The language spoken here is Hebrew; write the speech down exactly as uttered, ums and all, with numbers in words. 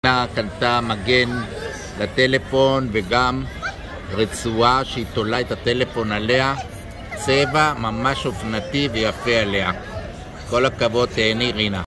רינה קנתה מגן לטלפון וגם רצועה שהיא תולה את הטלפון עליה, צבע ממש אופנתי ויפה עליה. כל הכבוד, תהני רינה.